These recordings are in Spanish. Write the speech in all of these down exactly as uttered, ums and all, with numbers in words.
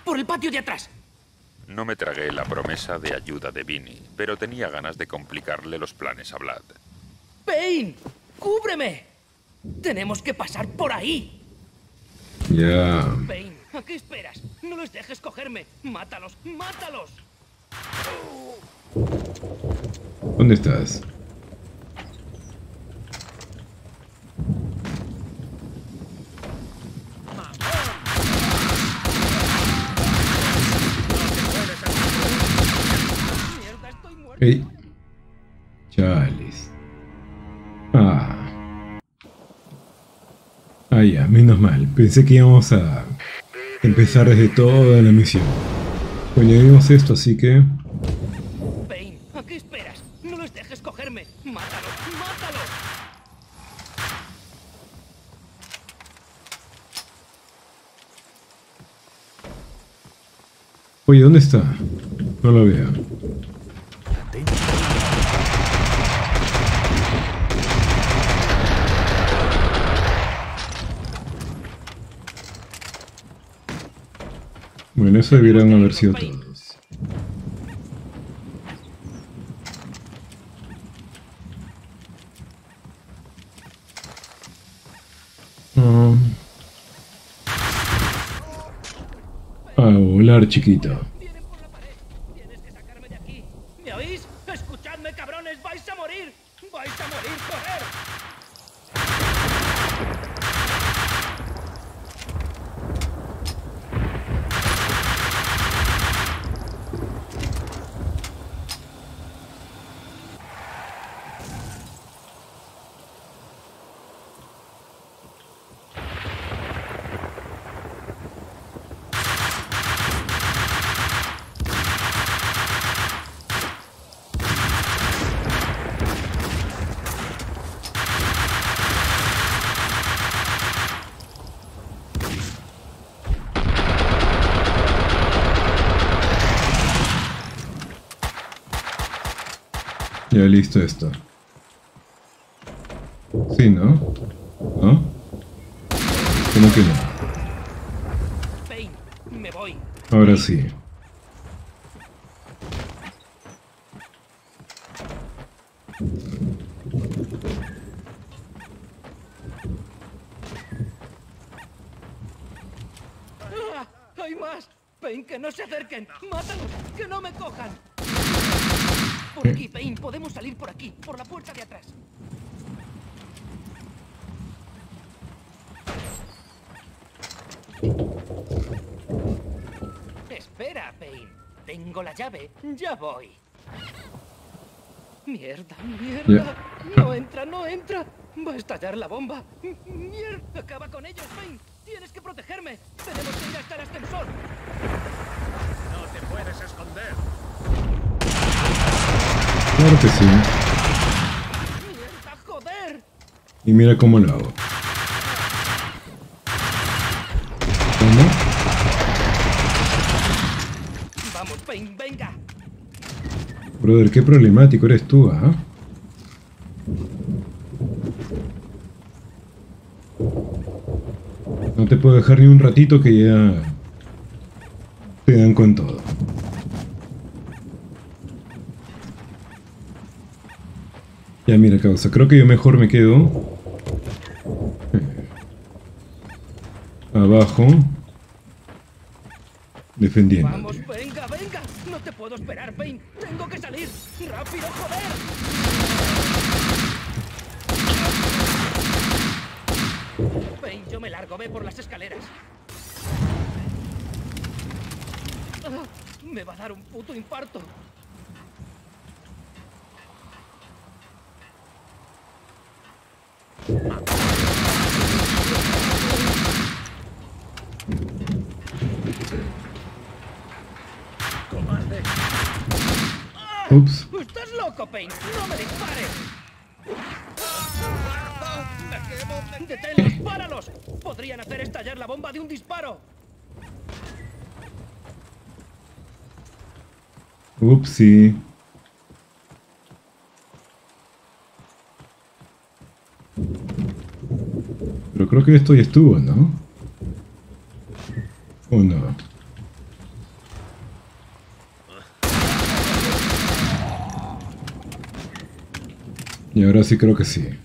por el patio de atrás. No me tragué la promesa de ayuda de Vinny, pero tenía ganas de complicarle los planes a Vlad. ¡Payne! ¡Cúbreme! Tenemos que pasar por ahí. Ya. Yeah. Payne, ¿a qué esperas? No los dejes cogerme. ¡Mátalos! ¡Mátalos! ¿Dónde estás? Hey. Chales. Ah. Ah, ya, menos mal. Pensé que íbamos a empezar desde toda la misión. Bueno, ya vimos esto, así que... Payne, ¿a qué esperas? No los dejes cogerme. ¡Mátalos! ¡Mátalos! Oye, ¿dónde está? No lo veo. Bueno, eso debieran haber sido todos. Oh. A volar, chiquito. Vienen por la pared. Tienes que sacarme de aquí. ¿Me oís? Escuchadme, cabrones. ¡Vais a morir! ¡Vais a morir! ¡Correr! Ya listo esto. Sí, ¿no? ¿No? ¿Cómo que no? Payne, me voy. Ahora sí. ¡Ah! ¡Hay más! Payne, que no se acerquen. ¡Mátalos! ¡Que no me cojan! Por aquí, Payne. Podemos salir por aquí, por la puerta de atrás. Espera, Payne. Tengo la llave. Ya voy. Mierda, mierda. Yeah. No entra, no entra. Va a estallar la bomba. Mierda, acaba con ellos, Payne. Tienes que protegerme. Tenemos que ir hasta el ascensor. No te puedes esconder. Claro que sí. Mierda, joder. Y mira cómo lo hago. ¿Cómo? Vamos, Payne, venga. Brother, qué problemático eres tú, ¿ah? No te puedo dejar ni un ratito que ya te dan con todo. Ya mira, causa, creo que yo mejor me quedo abajo defendiendo. Vamos, venga, venga. No te puedo esperar, Payne. Tengo que salir. ¡Rápido, joder! Payne, yo me largo. Ve por las escaleras. Ah, me va a dar un puto infarto. Cobarde. Ups. ¡Estás loco, Payne! ¡No me dispares! ¡Me quemo, me ¡Deténlos! ¡Páralos! Podrían hacer estallar la bomba de un disparo. Upsi. Pero creo que esto ya estuvo, ¿no? ¿O no? Y ahora sí creo que sí.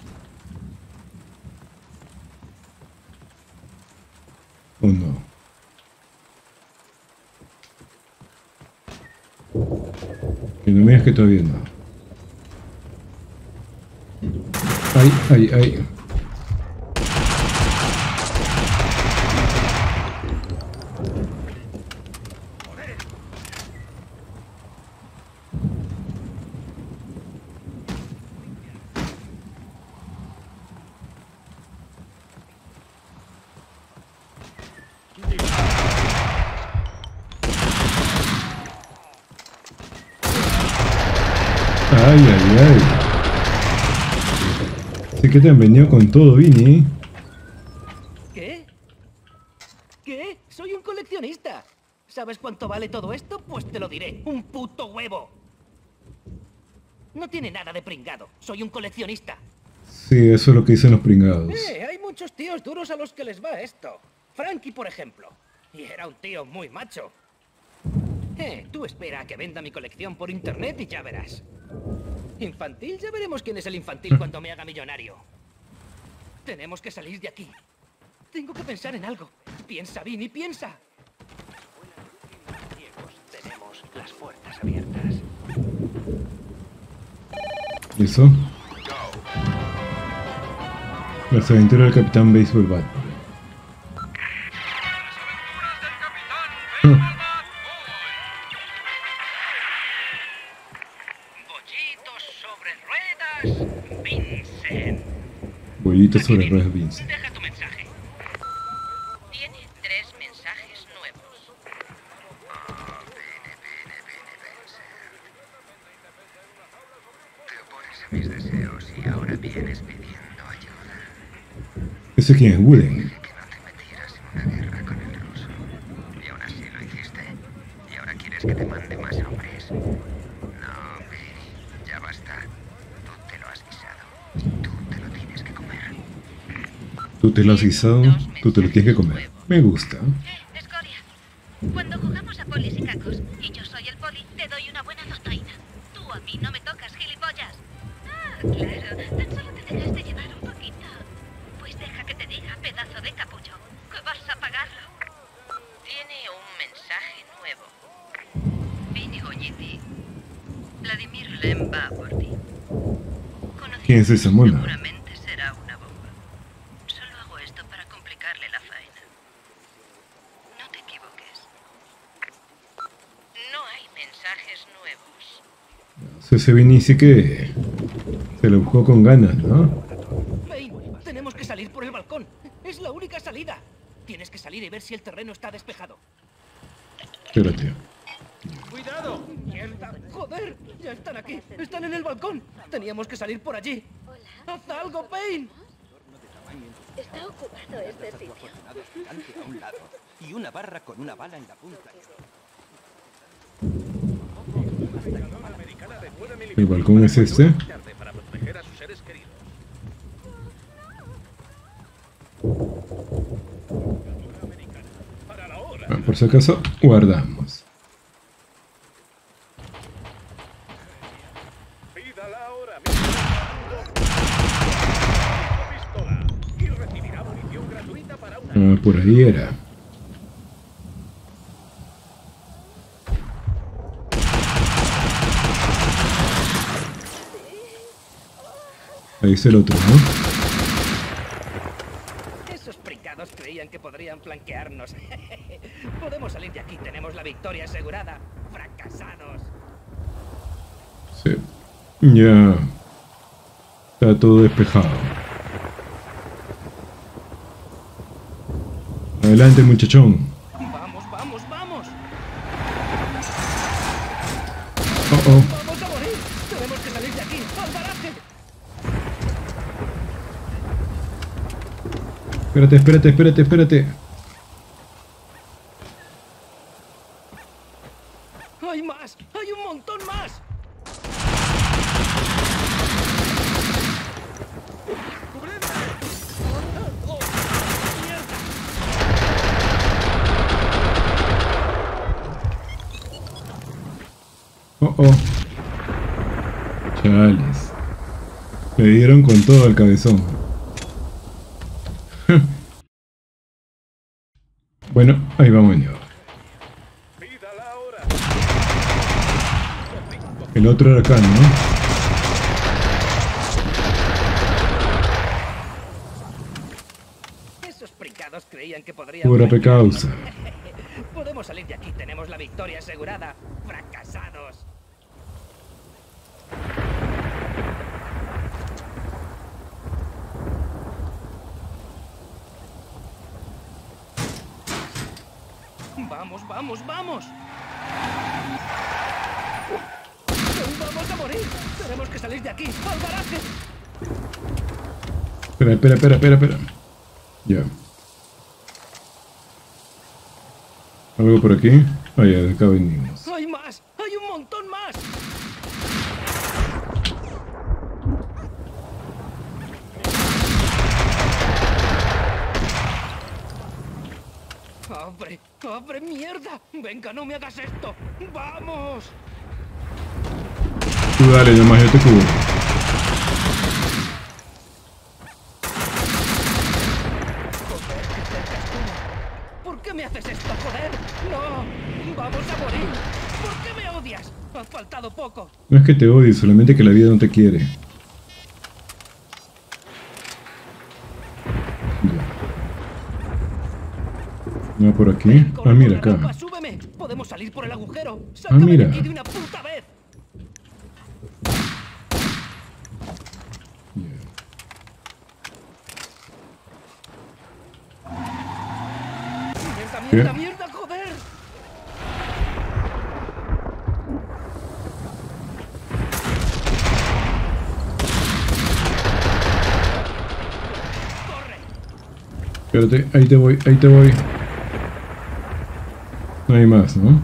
¿O no? Que no me digas que todavía no. Ay, ay, ay. Ay, ay, ay. Sé que te han venido con todo, Vini. ¿Qué? ¿Qué? Soy un coleccionista. ¿Sabes cuánto vale todo esto? Pues te lo diré. ¡Un puto huevo! No tiene nada de pringado. Soy un coleccionista. Sí, eso es lo que dicen los pringados. Eh, hay muchos tíos duros a los que les va esto. Frankie, por ejemplo. Y era un tío muy macho. Eh, tú espera a que venda mi colección por internet y ya verás. Infantil, ya veremos quién es el infantil cuando me haga millonario. Tenemos que salir de aquí. Tengo que pensar en algo. Piensa, Vini, piensa. Tenemos las puertas abiertas. ¿Y eso? Las aventuras del Capitán Baseball Bat. Bollitos sobre ruedas, Vincent. Bollitos sobre ruedas, Vincent. Deja tu mensaje. Tiene tres mensajes nuevos. Te opones a mis deseos y ahora vienes pidiendo ayuda. ¿Ese quién es? Wooden. Que no te metieras en una guerra con el ruso. Y aún así lo hiciste. Y ahora quieres que te mande más hombres. No, Perry, ya basta. Tú te lo has guisado. Tú te lo tienes que comer. Tú te lo has guisado, tú te lo tienes que comer. Me gusta. Eh, escoria. Cuando jugamos a polis y cacos y yo soy el poli, te doy una buena zozoina. Tú a mí no me tocas, gilipollas. Ah, claro. Tan solo te dejaste llevar un poquito. Pues deja que te diga, pedazo de capullo, que vas a pagarlo. Tiene un mensaje nuevo. Vini Goyiti. Vladimir Lem va por ti. ¿Quién es esa mona? Seguramente será una bomba. Solo hago esto para complicarle la faena. No te equivoques. No hay mensajes nuevos. Ese Vini sí que se lo buscó con ganas, ¿no? Bane, tenemos que salir por el balcón. Es la única salida. Tienes que salir y ver si el terreno está despejado. Espérate. ¡Cuidado! ¡Mierda! ¡Joder! ¡Ya están aquí! ¡Están en el balcón! Teníamos que salir por allí. ¡Haz algo, Bane! Está ocupado este sitio. Gigante a un lado y una barra con una bala en la punta. ¿El balcón es este? Para proteger a sus seres queridos. Para la hora. Ah, por si acaso, guardamos. Pídala ahora mismo. Pistola. Y recibirá munición gratuita para una. Ah, por ahí era. Ahí es el otro, ¿no? Esos pringados creían que podrían flanquearnos. Podemos salir de aquí, tenemos la victoria asegurada. ¡Fracasados! Sí. Ya. Está todo despejado. Adelante, muchachón. ¡Vamos, vamos, vamos! Oh, oh. ¡Vamos a morir! ¡Tenemos que salir de aquí! ¡Al garaje! Espérate, espérate, espérate, espérate. ¡Hay más! ¡Hay un montón más! Oh, oh. Chales. Le dieron con todo el cabezón. Bueno, ahí vamos yo. Pídala ahora. El otro era acá, ¿no? Esos pringados creían que podrían... Pura pecausa. Podemos salir de aquí, tenemos la victoria asegurada. ¡Fracasados! ¡Vamos, vamos, vamos! ¡Vamos a morir! ¡Tenemos que salir de aquí! ¡Al garaje! Espera, espera, espera, espera, espera. Ya. ¿Algo por aquí? Ah, ya, de acá venimos. ¡Hay más! ¡Hay un montón más! ¡Abre! ¡Abre, mierda! ¡Venga, no me hagas esto! ¡Vamos! Tú dale, nomás yo te cubro. Joder, qué cerca estuvo. ¿Por qué me haces esto, joder? ¡No! ¡Vamos a morir! ¿Por qué me odias? Ha faltado poco. No es que te odie, solamente que la vida no te quiere. No, por aquí. Ah, mira, acá. Rampa, ¡súbeme! ¡Podemos salir por el agujero! Ah, ¡Sácame mira. de aquí de una puta vez! ¡Mierda, mierda, ¿Qué? mierda, joder! ¡Corre! Espérate, ahí te voy, ahí te voy. No hay más, ¿no?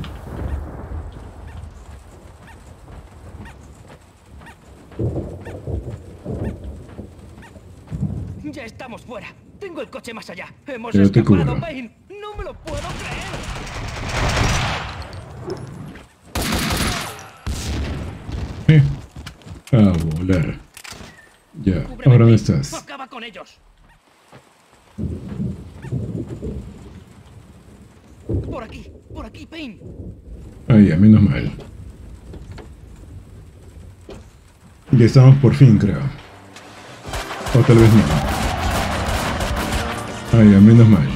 ¡Ya estamos fuera! ¡Tengo el coche más allá! ¡Hemos Pero te escapado, cubro. Payne! ¡No me lo puedo creer! Eh. A volar. Ya, Cúbreme, ahora dónde Payne. estás. ¡Acaba con ellos! Por aquí, por aquí, Payne. Ah, ya, menos mal. Ya estamos por fin, creo. O tal vez no. Ah, ya, menos mal.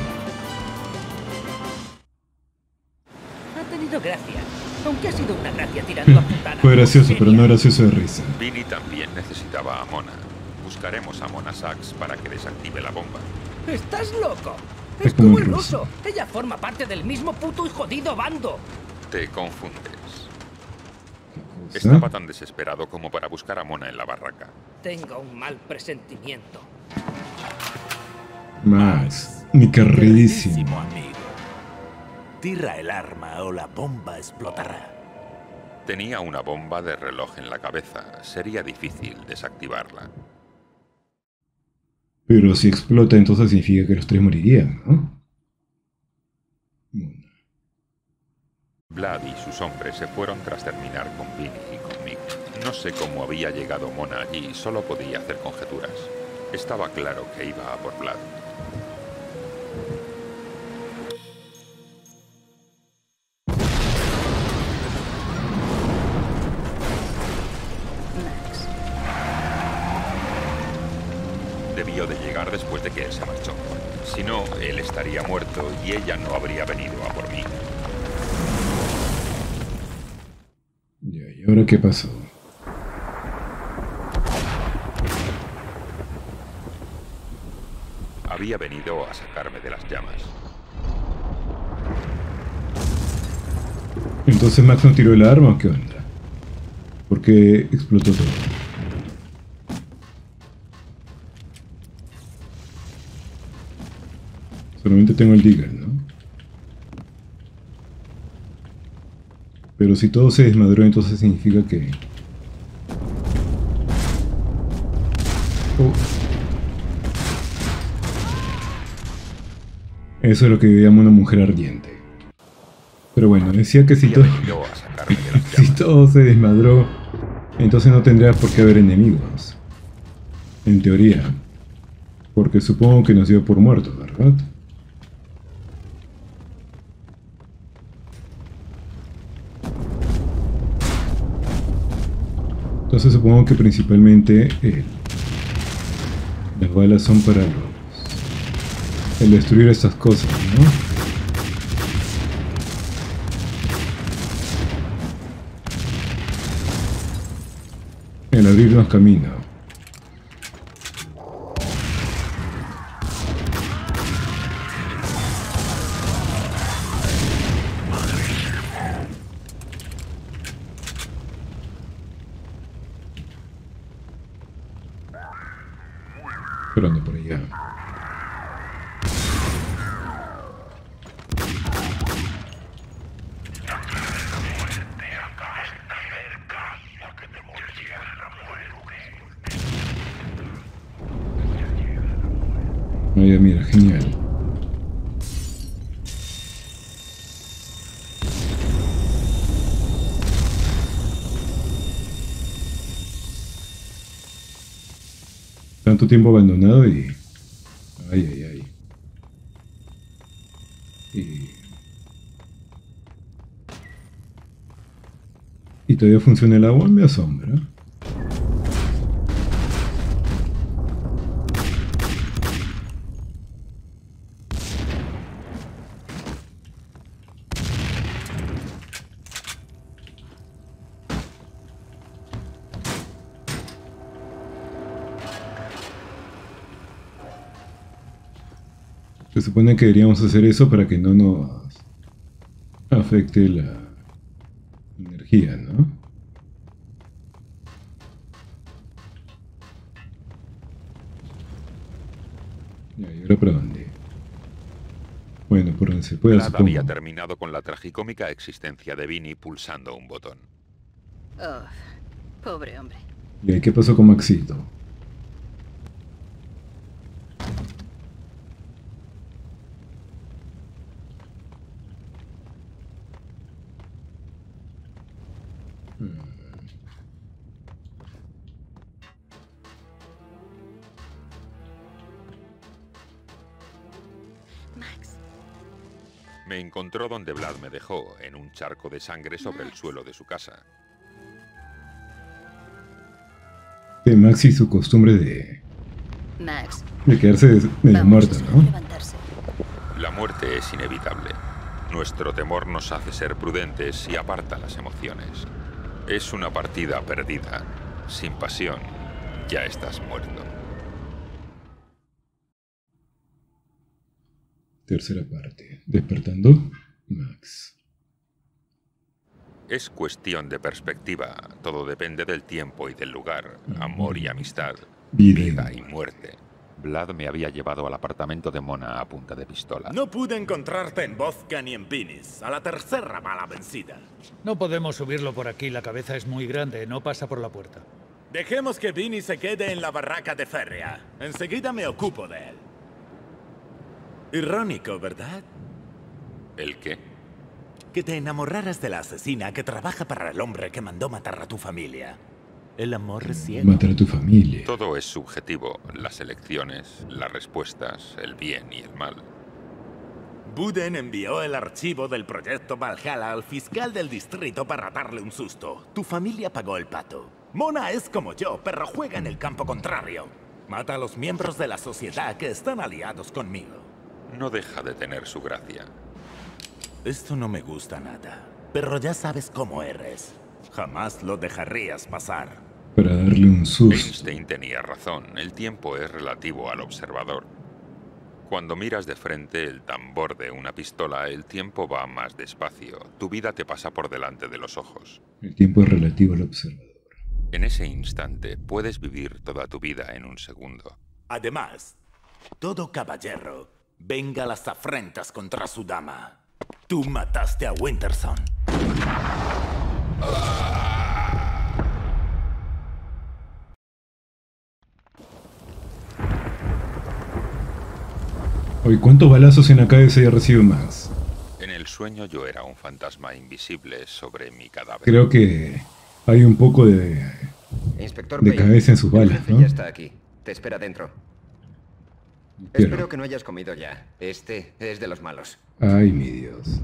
Ha tenido gracia. Aunque ha sido una gracia tirando a putada. Fue gracioso, pero no gracioso de risa. Vinny también necesitaba a Mona. Buscaremos a Mona Sachs para que desactive la bomba. ¡Estás loco! Es Es como como un el ruso. ruso. Ella forma parte del mismo puto y jodido bando. Te confundes. ¿Sí? Estaba tan desesperado como para buscar a Mona en la barraca. Tengo un mal presentimiento. Max, mi queridísimo. amigo. Tira el arma o la bomba explotará. Tenía una bomba de reloj en la cabeza. Sería difícil desactivarla. Pero si explota, entonces significa que los tres morirían, ¿no? Bueno. Vlad y sus hombres se fueron tras terminar con Vinny y con Mick. No sé cómo había llegado Mona allí, solo podía hacer conjeturas. Estaba claro que iba a por Vlad. Debió de llegar después de que él se marchó. Si no, él estaría muerto y ella no habría venido a por mí. Ya, ¿y ahora qué pasó? Había venido a sacarme de las llamas. Entonces Max no tiró el arma o qué onda? ¿Por qué explotó todo? Solamente tengo el Deagle, ¿no? Pero si todo se desmadró, entonces significa que... Oh. Eso es lo que llamo una mujer ardiente. Pero bueno, decía que si Había todo, venido a sacarme de las si llamas. todo se desmadró, entonces no tendría por qué haber enemigos. En teoría. Porque supongo que nos dio por muertos, ¿verdad? Entonces supongo que principalmente el, las balas son para los, el destruir estas cosas, ¿no? El abrirnos camino. Pero ando por allá. Ah, ya mira, genial. Tanto tiempo abandonado y... Ay, ay, ay. Y... Y todavía funciona el agua, me asombra. Se supone que deberíamos hacer eso para que no nos afecte la energía, ¿no? Ya, ¿y ahora para dónde? Bueno, por donde se pueda, Vlad supongo. había terminado con la tragicómica existencia de Vinny pulsando un botón. Oh, pobre hombre. ¿Y ahí qué pasó con Maxito? Max, Me encontró donde Vlad me dejó, en un charco de sangre sobre el suelo de su casa. De Max y su costumbre de, Max, de quedarse medio vamos, muerto, es hora ¿no? de levantarse. La muerte es inevitable. Nuestro temor nos hace ser prudentes y aparta las emociones. Es una partida perdida. Sin pasión, ya estás muerto. Tercera parte. Despertando, Max. Es cuestión de perspectiva. Todo depende del tiempo y del lugar. Amor y amistad. Vida y Vida y muerte. muerte. Vlad me había llevado al apartamento de Mona a punta de pistola. No pude encontrarte en Vodka ni en Vinis. A la tercera mala vencida. No podemos subirlo por aquí, la cabeza es muy grande, no pasa por la puerta. Dejemos que Vinny se quede en la barraca de Férrea. Enseguida me ocupo de él. Irónico, ¿verdad? ¿El qué? Que te enamoraras de la asesina que trabaja para el hombre que mandó matar a tu familia. El amor es ciego. Matar a tu familia. Todo es subjetivo. Las elecciones, las respuestas, el bien y el mal. Buden envió el archivo del proyecto Valhalla al fiscal del distrito para darle un susto. Tu familia pagó el pato. Mona es como yo, pero juega en el campo contrario. Mata a los miembros de la sociedad que están aliados conmigo. No deja de tener su gracia. Esto no me gusta nada. Pero ya sabes cómo eres. Jamás lo dejarías pasar. Para darle un susto. Einstein tenía razón. El tiempo es relativo al observador. Cuando miras de frente el tambor de una pistola, el tiempo va más despacio. Tu vida te pasa por delante de los ojos. El tiempo es relativo al observador. En ese instante puedes vivir toda tu vida en un segundo. Además, todo caballero venga a las afrentas contra su dama. Tú mataste a Winterson. Oye, ¿cuántos balazos en la cabeza ya recibe Max? En el sueño yo era un fantasma invisible sobre mi cadáver. Creo que hay un poco de, Inspector de Payne, cabeza en sus el balas, jefe ¿no? ya está aquí. te espera dentro. Pero... Espero que no hayas comido ya. Este es de los malos. Ay, mi Dios.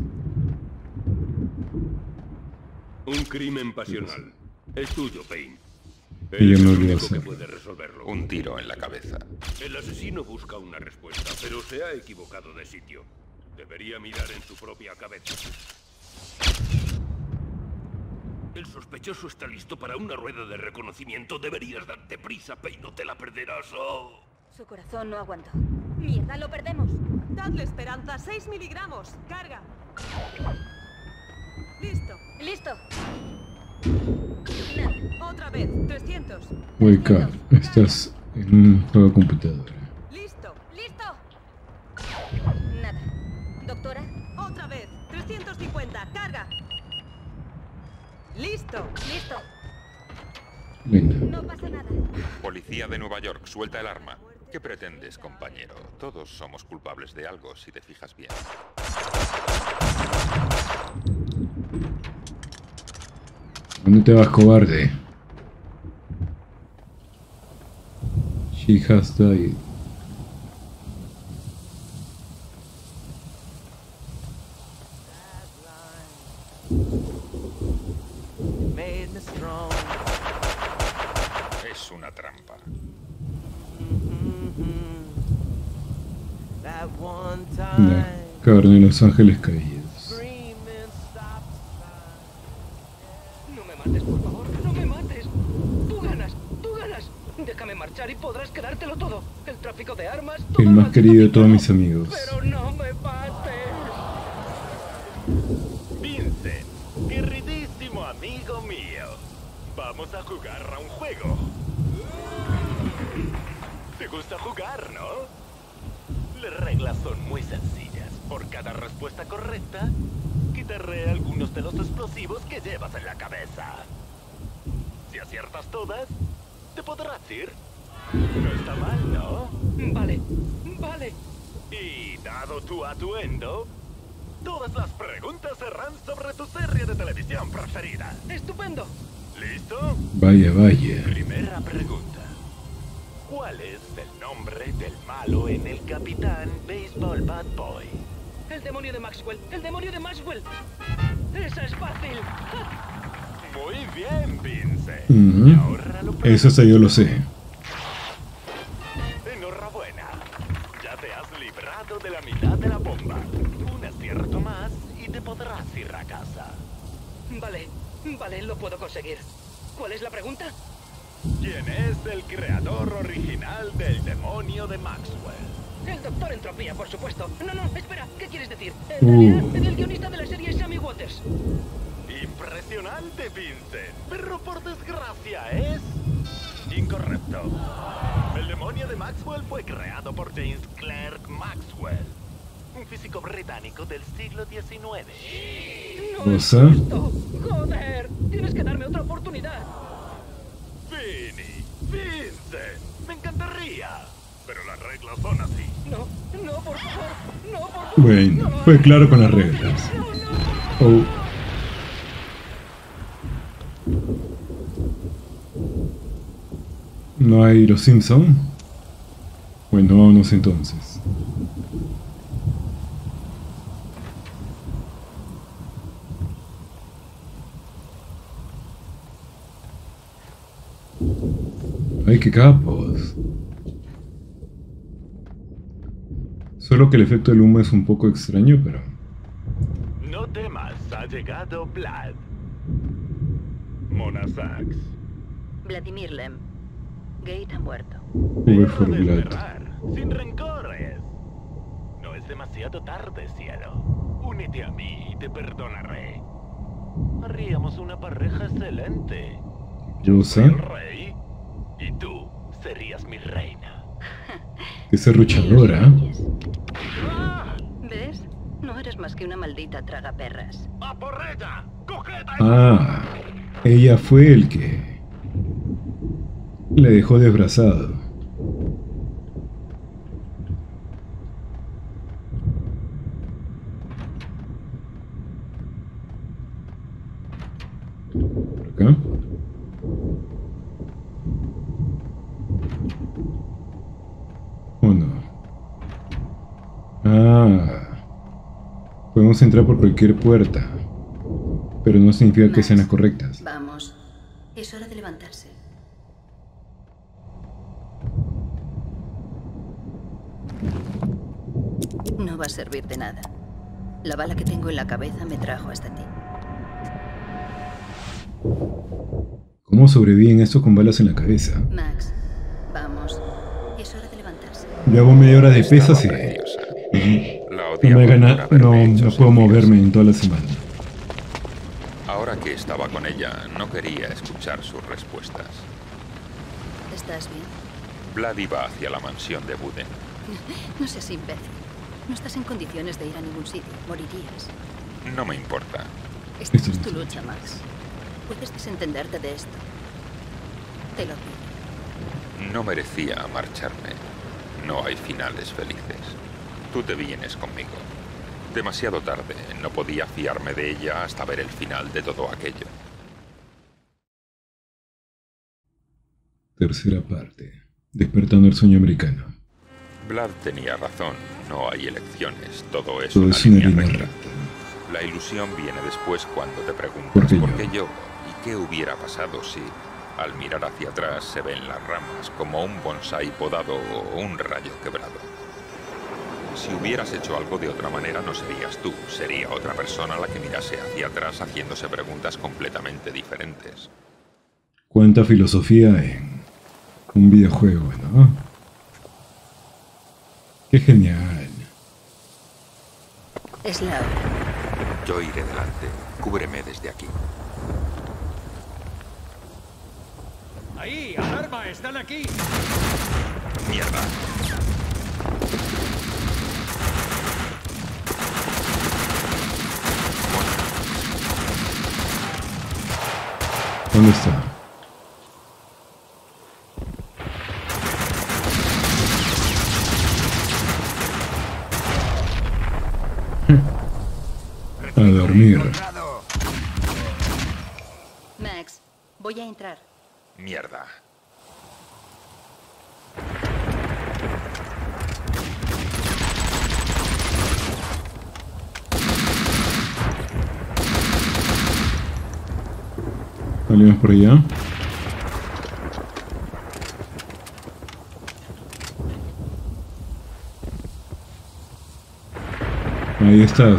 Un crimen pasional. Es tuyo, Payne. Ella Eres no el lo iba a único que hacer. puede resolverlo. Un tiro en la cabeza. El asesino busca una respuesta, pero se ha equivocado de sitio. Debería mirar en su propia cabeza. El sospechoso está listo para una rueda de reconocimiento. Deberías darte prisa, Payne, no te la perderás. Oh. Su corazón no aguantó. ¡Mierda, lo perdemos! Dadle esperanza, seis miligramos. Carga. Listo. ¡Listo! Otra vez, trescientos. Wake up. Estás en un juego de computadora. Listo. ¡Listo! Nada. ¿Doctora? Otra vez, trescientos cincuenta. Carga. Listo. Listo. Linda. No pasa nada. Policía de Nueva York, suelta el arma. ¿Qué pretendes, compañero? Todos somos culpables de algo, si te fijas bien. ¿Dónde te vas, cobarde? She has died. Es una trampa. La caverna de los ángeles caídos. No me mates, por favor, no me mates. Tú ganas, tú ganas. Déjame marchar y podrás quedártelo todo. El tráfico de armas... El más querido de todos mis amigos. Pero no me mates. Vincent, queridísimo amigo mío. Vamos a jugar a un juego. ¿Te gusta jugar, no? Las reglas son muy sencillas. Por cada respuesta correcta, quitaré algunos de los explosivos que llevas en la cabeza. Si aciertas todas, te podrás ir. No está mal, ¿no? Vale, vale. Y dado tu atuendo, todas las preguntas serán sobre tu serie de televisión preferida. ¡Estupendo! ¿Listo? Vaya, vaya. Primera pregunta. ¿Cuál es el nombre del malo en el Capitán Baseball Bad Boy? El demonio de Maxwell, el demonio de Maxwell. Esa es fácil. Muy bien, Vincent. Uh-huh. Y ahora lo Eso hasta yo lo sé. Enhorabuena. Ya te has librado de la mitad de la bomba. Un acierto más y te podrás ir a casa. Vale, vale, lo puedo conseguir. ¿Cuál es la pregunta? ¿Quién es el creador original del demonio de Maxwell? El Doctor Entropía, por supuesto. No, no, espera, ¿qué quieres decir? En Uh. realidad, el guionista de la serie es Sammy Waters. Impresionante, Vincent. Pero por desgracia es... incorrecto. El demonio de Maxwell fue creado por James Clerk Maxwell, un físico británico del siglo diecinueve. No es ¿Cosa? justo. Joder, tienes que darme otra oportunidad. Vinny, Vincent, me encantaría. Pero las reglas son así. No, no, por favor, no, por favor. Bueno, fue claro con las reglas. Oh. ¿No hay los Simpson? Bueno, vámonos entonces. ¡Ay, qué capos! Solo que el efecto del humo es un poco extraño, pero... No temas, ha llegado Vlad. Mona Sachs. Vladimir Lem. Gate ha muerto. Uber for Deja de Blood. esperar, sin rencores. No es demasiado tarde, cielo. Únete a mí y te perdonaré. Haríamos una pareja excelente. Yo soy el rey y tú serías mi reina. ¡Qué serruchadora! ¿Ves? No eres más que una maldita tragaperras. ¡A por ella! ¡Coged a Ah, ella fue el que... le dejó desbrazado. ¿Por acá? ¿O no? Ah. Podemos entrar por cualquier puerta. Pero no significa que sean las correctas. Vamos. Es hora de levantarse. No va a servir de nada. La bala que tengo en la cabeza me trajo hasta ti. ¿Cómo sobreviven estos con balas en la cabeza? Max, vamos. Es hora de levantarse. Yo hago media hora de pesas y... No me gana... No, no puedo moverme en toda la semana. Ahora que estaba con ella, no quería escuchar sus respuestas. ¿Estás bien? Vlad iba hacia la mansión de Buden. No seas imbécil. No estás en condiciones de ir a ningún sitio. Morirías. No me importa. Esta es tu lucha, Max. Puedes desentenderte de esto. Te lo pido. No merecía marcharme. No hay finales felices. Tú te vienes conmigo. Demasiado tarde. No podía fiarme de ella hasta ver el final de todo aquello. Tercera parte. Despertando el sueño americano. Vlad tenía razón. No hay elecciones. Todo es Todo una es una línea línea recta. recta. La ilusión viene después cuando te preguntas ¿Por qué ¿por yo? qué yo? ¿Y qué hubiera pasado si, al mirar hacia atrás, se ven las ramas como un bonsái podado o un rayo quebrado? Si hubieras hecho algo de otra manera, no serías tú, sería otra persona la que mirase hacia atrás haciéndose preguntas completamente diferentes. Cuánta filosofía en un videojuego, ¿no? Qué genial. Es la hora. Yo iré delante. Cúbreme desde aquí. ¡Ahí! ¡Alarma! ¡Están aquí! ¡Mierda! ¿Dónde está? A dormir. Max, voy a entrar. Mierda. Salimos por allá. Ahí estás.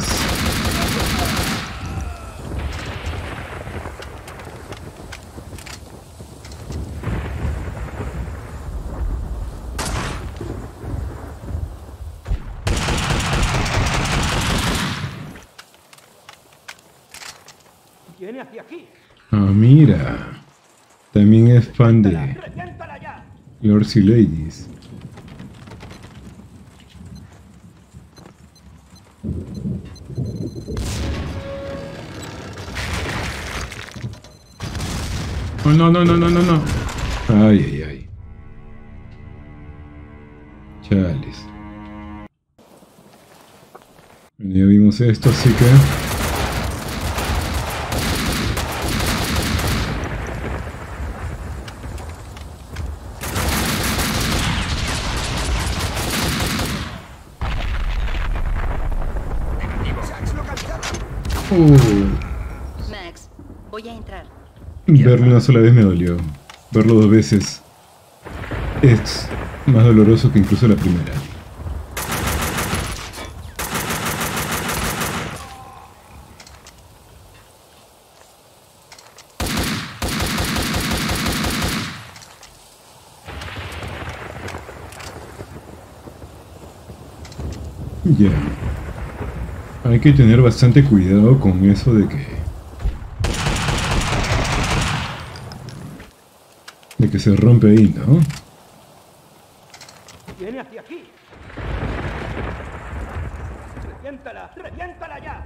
Viene hacia aquí. Ah, mira. También es fan de Lords y Ladies. Oh, no, no, no, no, no, no. Ay, ay, ay. Chales. Bueno, ya vimos esto, así que... Uh, Max, voy a entrar. verlo una sola vez me dolió. Verlo dos veces es más doloroso que incluso la primera. Ya. Hay que tener bastante cuidado con eso de que... De que se rompe ahí, ¿no? Viene hacia aquí. Reviéntala, reviéntala ya.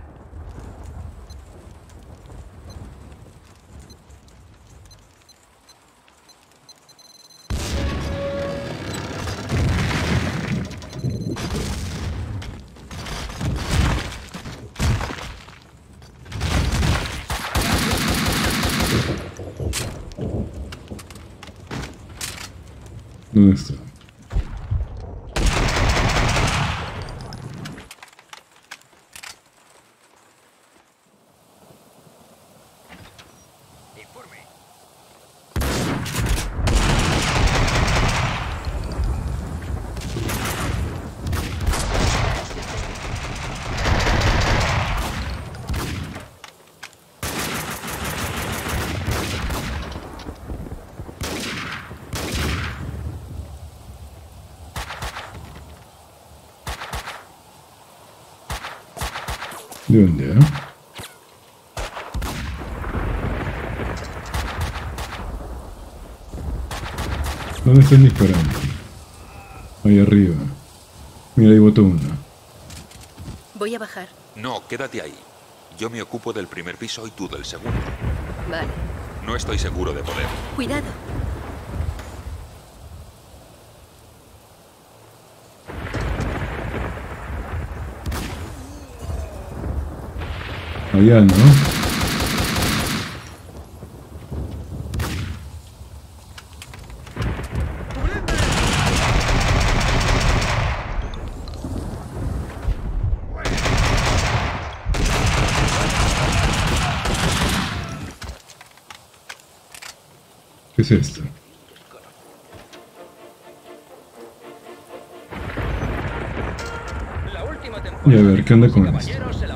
¿Dónde está? ¿De dónde, eh? ¿Dónde están disparando? Ahí arriba. Mira, ahí botó uno. Voy a bajar. No, quédate ahí. Yo me ocupo del primer piso y tú del segundo. Vale. No estoy seguro de poder. Cuidado. Allá, ¿no? ¿Qué es esto? Y a ver, ¿qué onda con esto?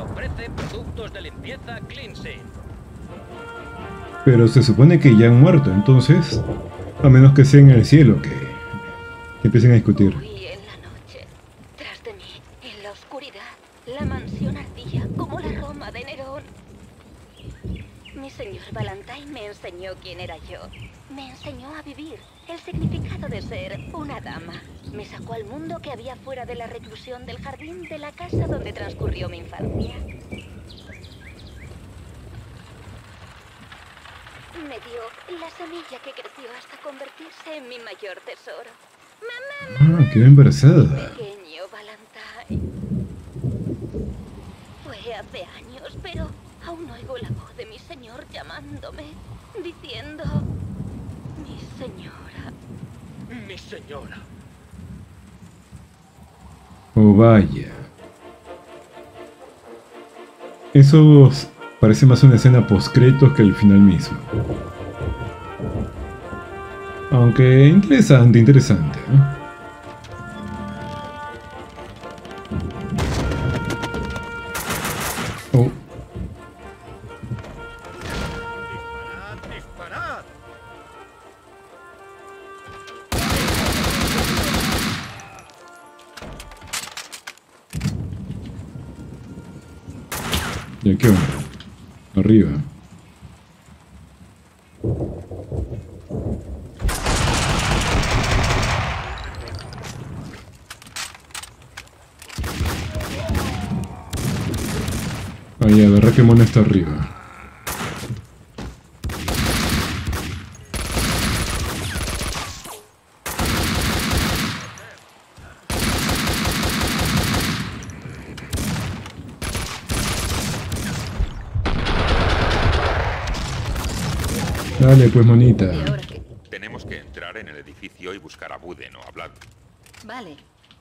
Pero se supone que ya han muerto, entonces, a menos que sea en el cielo, que, que empiecen a discutir. Huí en la noche, tras de mí, en la oscuridad, la mansión ardía como la Roma de Nerón. Mi señor Valentine me enseñó quién era yo. Me enseñó a vivir, el significado de ser una dama. Me sacó al mundo que había fuera de la reclusión del jardín de la casa donde transcurrió mi infancia. Me dio la semilla que creció hasta convertirse en mi mayor tesoro. ¡Mamá, Ah, quedó embarazada. pequeño Valentine! Fue hace años, pero aún oigo la voz de mi señor llamándome, diciendo... Mi señora. Mi señora. Oh, vaya. Eso parece más una escena post-créditos que el final mismo. Aunque interesante, interesante, ¿eh? Oh. ¿Ya qué onda? Arriba. Ahí, a ver, qué mono está arriba. Dale, pues, monita. Tenemos que entrar en el edificio y buscar a Buden o a Vlad. Vale.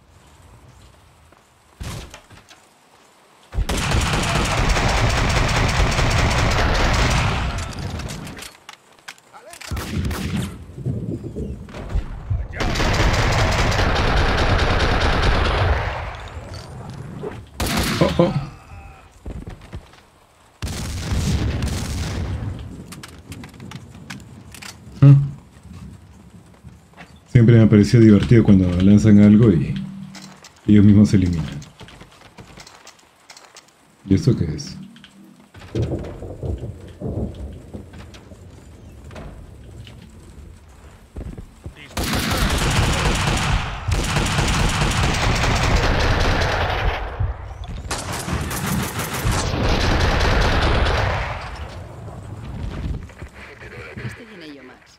Oh, oh. Ah. Siempre me ha parecido divertido cuando lanzan algo y ellos mismos se eliminan. ¿Y esto qué es? Estoy en ello, Max.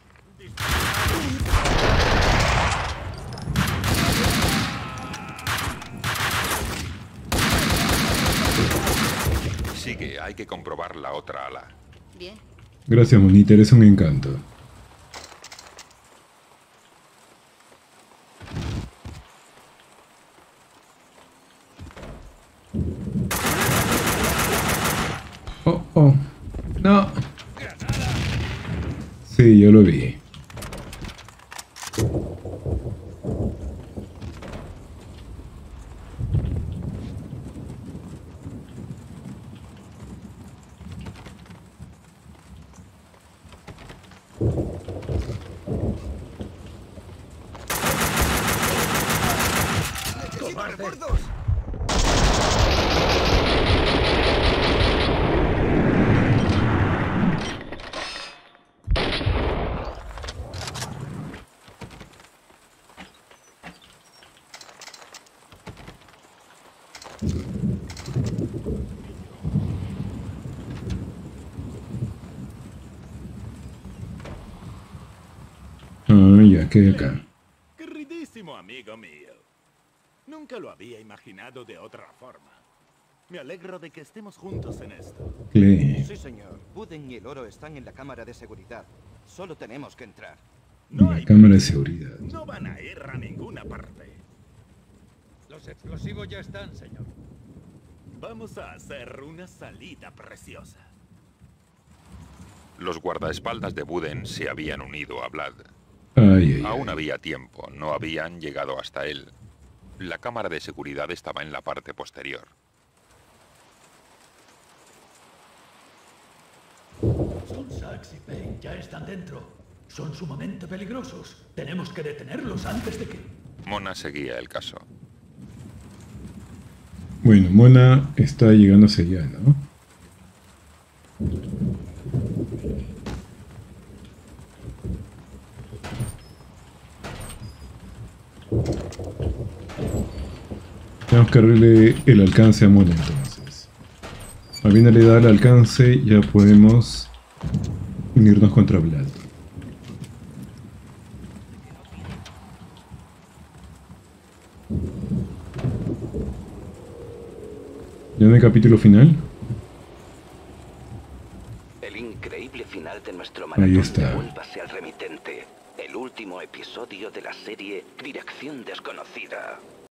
Sigue, hay que comprobar la otra ala. Bien. Gracias, monita, eres un encanto. Sí, yo lo vi. Ah, ya, que acá. Queridísimo amigo mío. Nunca lo había imaginado de otra forma. Me alegro de que estemos juntos en esto. Clay. Sí, señor. Buden y el oro están en la cámara de seguridad. Solo tenemos que entrar. La cámara de seguridad. No van a ir a ninguna parte. Los explosivos ya están, señor. Vamos a hacer una salida preciosa. Los guardaespaldas de Buden se habían unido a Vlad. Ay, ay, Aún había tiempo, no habían llegado hasta él. La cámara de seguridad estaba en la parte posterior. Son Sax y Payne, ya están dentro. Son sumamente peligrosos. Tenemos que detenerlos antes de que... Mona seguía el caso. Bueno, Mona está llegando hacia allá, ¿no? Tenemos que abrirle el alcance a Mona entonces. Habiéndole dado el alcance, ya podemos unirnos contra Vlad. ¿Ya en el capítulo final? El increíble final de nuestro Ahí maratón está. de Vuélvase al remitente. El último episodio de la serie Dirección Desconocida.